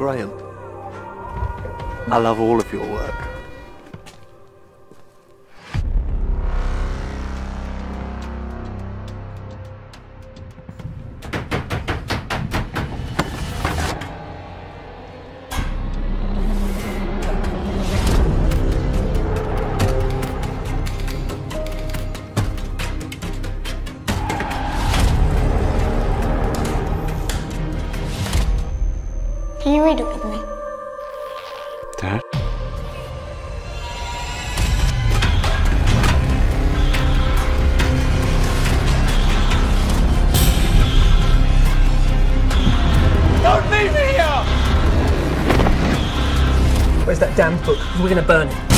Graham. I love all of your work. Can you read it with me? Dad? Don't leave me here! Where's that damn book? We're gonna burn it.